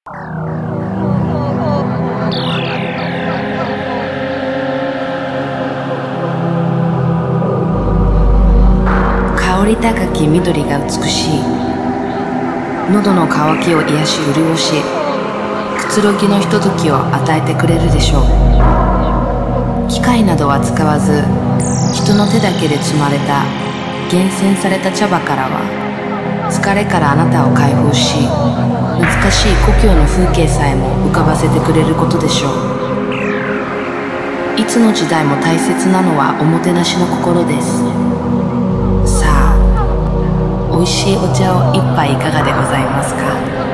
香り高き緑が美しい。喉の渇きを癒し潤し、くつろぎのひとときを与えてくれるでしょう。機械などは使わず、人の手だけで摘まれた厳選された茶葉からは、疲れからあなたを解放し、難しい故郷の風景さえも浮かばせてくれることでしょう。いつの時代も大切なのはおもてなしの心です。さあ、おいしいお茶を一杯いかがでございますか。